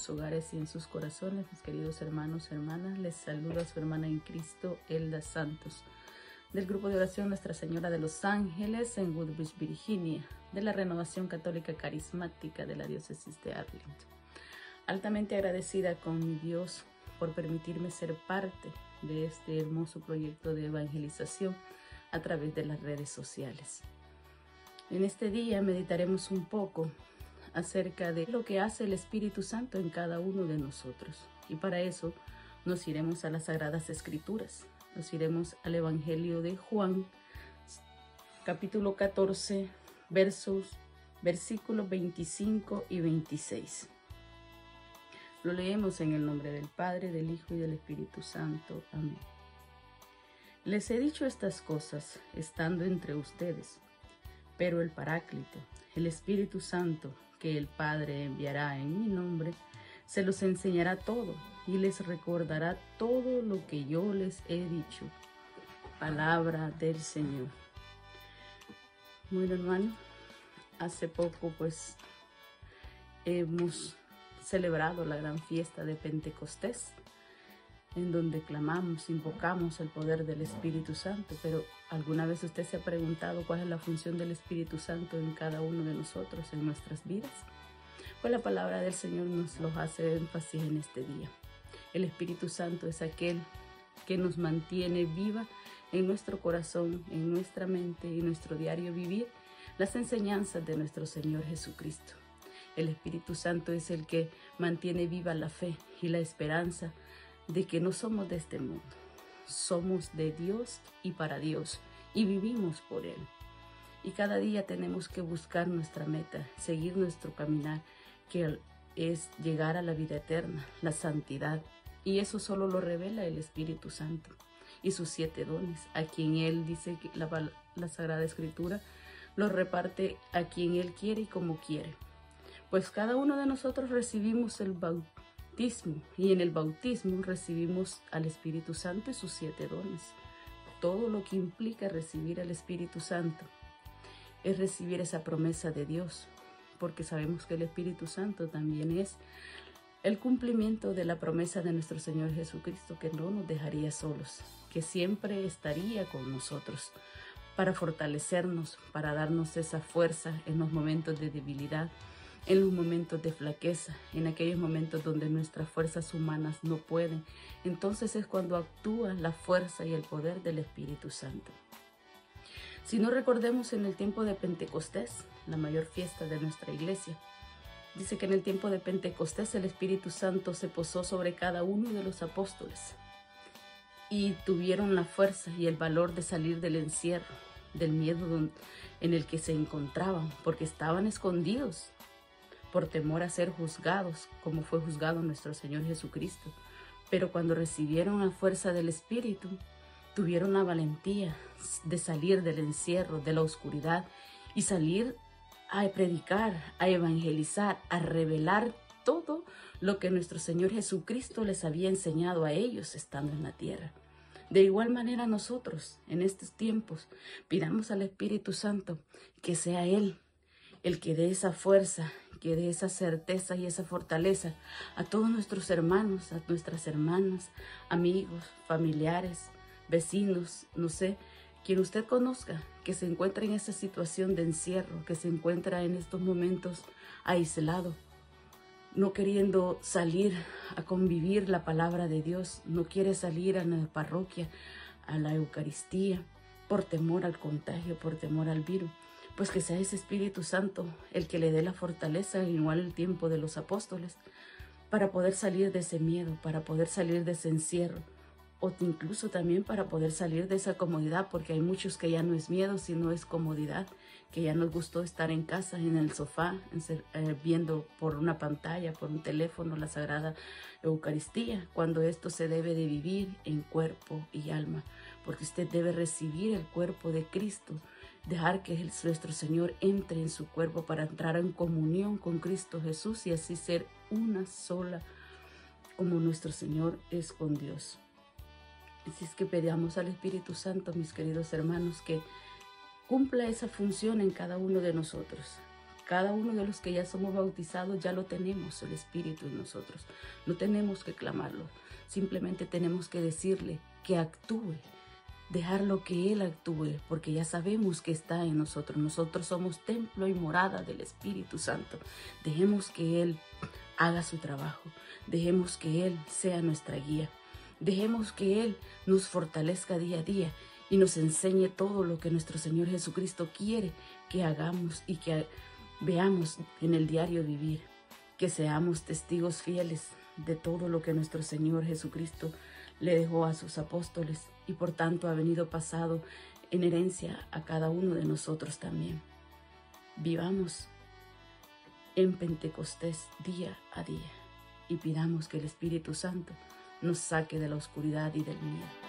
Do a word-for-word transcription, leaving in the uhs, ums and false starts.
sus hogares y en sus corazones, mis queridos hermanos y hermanas. Les saluda su hermana en Cristo, Elda Santos, del grupo de oración Nuestra Señora de los Ángeles en Woodbridge, Virginia, de la Renovación Católica Carismática de la Diócesis de Arlington. Altamente agradecida con mi Dios por permitirme ser parte de este hermoso proyecto de evangelización a través de las redes sociales. En este día meditaremos un poco acerca de lo que hace el Espíritu Santo en cada uno de nosotros. Y para eso nos iremos a las Sagradas Escrituras. Nos iremos al Evangelio de Juan, capítulo catorce, versos, versículos veinticinco y veintiséis. Lo leemos en el nombre del Padre, del Hijo y del Espíritu Santo. Amén. Les he dicho estas cosas estando entre ustedes, pero el Paráclito, el Espíritu Santo, que el Padre enviará en mi nombre, se los enseñará todo y les recordará todo lo que yo les he dicho. Palabra del Señor. Bueno, hermano, hace poco pues hemos celebrado la gran fiesta de Pentecostés, en donde clamamos, invocamos el poder del Espíritu Santo. Pero ¿alguna vez usted se ha preguntado cuál es la función del Espíritu Santo en cada uno de nosotros, en nuestras vidas? Pues la palabra del Señor nos lo hace énfasis en este día. El Espíritu Santo es aquel que nos mantiene viva en nuestro corazón, en nuestra mente y en nuestro diario vivir las enseñanzas de nuestro Señor Jesucristo. El Espíritu Santo es el que mantiene viva la fe y la esperanza de que no somos de este mundo. Somos de Dios y para Dios y vivimos por Él. Y cada día tenemos que buscar nuestra meta, seguir nuestro caminar, que es llegar a la vida eterna, la santidad. Y eso solo lo revela el Espíritu Santo y sus siete dones, a quien Él dice que la, la Sagrada Escritura los reparte a quien Él quiere y como quiere. Pues cada uno de nosotros recibimos el bautismo y en el bautismo recibimos al Espíritu Santo y sus siete dones. Todo lo que implica recibir al Espíritu Santo es recibir esa promesa de Dios, porque sabemos que el Espíritu Santo también es el cumplimiento de la promesa de nuestro Señor Jesucristo, que no nos dejaría solos, que siempre estaría con nosotros para fortalecernos, para darnos esa fuerza en los momentos de debilidad, en los momentos de flaqueza, en aquellos momentos donde nuestras fuerzas humanas no pueden. Entonces es cuando actúa la fuerza y el poder del Espíritu Santo. Si no recordemos en el tiempo de Pentecostés, la mayor fiesta de nuestra iglesia, dice que en el tiempo de Pentecostés el Espíritu Santo se posó sobre cada uno de los apóstoles y tuvieron la fuerza y el valor de salir del encierro, del miedo en el que se encontraban, porque estaban escondidos por temor a ser juzgados, como fue juzgado nuestro Señor Jesucristo. Pero cuando recibieron la fuerza del Espíritu, tuvieron la valentía de salir del encierro, de la oscuridad, y salir a predicar, a evangelizar, a revelar todo lo que nuestro Señor Jesucristo les había enseñado a ellos estando en la tierra. De igual manera nosotros, en estos tiempos, pidamos al Espíritu Santo que sea Él el que dé esa fuerza, que dé esa certeza y esa fortaleza a todos nuestros hermanos, a nuestras hermanas, amigos, familiares, vecinos, no sé, quien usted conozca, que se encuentra en esa situación de encierro, que se encuentra en estos momentos aislado, no queriendo salir a convivir la palabra de Dios, no quiere salir a la parroquia, a la Eucaristía, por temor al contagio, por temor al virus. Pues que sea ese Espíritu Santo el que le dé la fortaleza, igual el tiempo de los apóstoles, para poder salir de ese miedo, para poder salir de ese encierro, o incluso también para poder salir de esa comodidad, porque hay muchos que ya no es miedo, sino es comodidad, que ya nos gustó estar en casa, en el sofá, en ser, eh, viendo por una pantalla, por un teléfono, la Sagrada Eucaristía, cuando esto se debe de vivir en cuerpo y alma, porque usted debe recibir el cuerpo de Cristo, dejar que el, nuestro Señor entre en su cuerpo para entrar en comunión con Cristo Jesús y así ser una sola como nuestro Señor es con Dios. Así es que pedamos al Espíritu Santo, mis queridos hermanos, que cumpla esa función en cada uno de nosotros. cada uno de los que ya somos bautizados ya lo tenemos, el Espíritu en nosotros. No tenemos que clamarlo, simplemente tenemos que decirle que actúe, dejarlo que Él actúe, porque ya sabemos que está en nosotros. Nosotros somos templo y morada del Espíritu Santo. Dejemos que Él haga su trabajo, dejemos que Él sea nuestra guía, dejemos que Él nos fortalezca día a día y nos enseñe todo lo que nuestro Señor Jesucristo quiere que hagamos y que veamos en el diario vivir, que seamos testigos fieles de todo lo que nuestro Señor Jesucristo le dejó a sus apóstoles y por tanto ha venido pasado en herencia a cada uno de nosotros también. Vivamos en Pentecostés día a día y pidamos que el Espíritu Santo nos saque de la oscuridad y del miedo.